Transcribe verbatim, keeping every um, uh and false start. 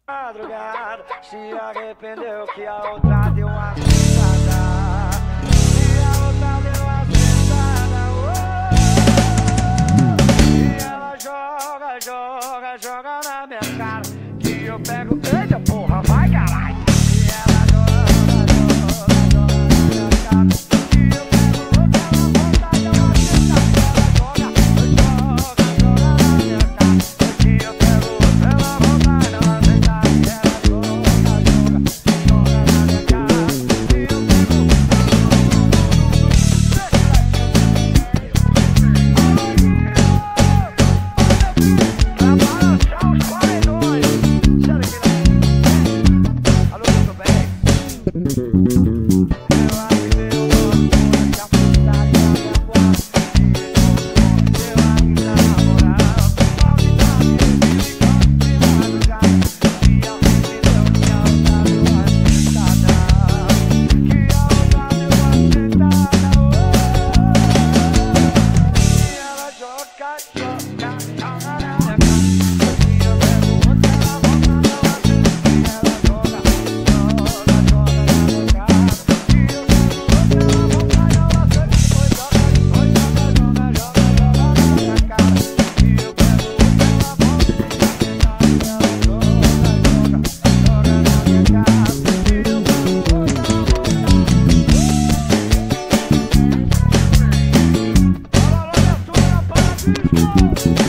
Madrugada, se arrependeu que a outra deu uma sentada. E a outra deu uma sentada, oh! E ela joga, joga, joga na minha cara, que eu pego, eita porra, vai caralho. E ela joga, joga, joga na minha cara, que eu pego, outra ela volta, deu uma sentada. Ela joga, joga, joga na minha cara, que eu pego, outra ela volta, deu uma sentada. We'll be right back.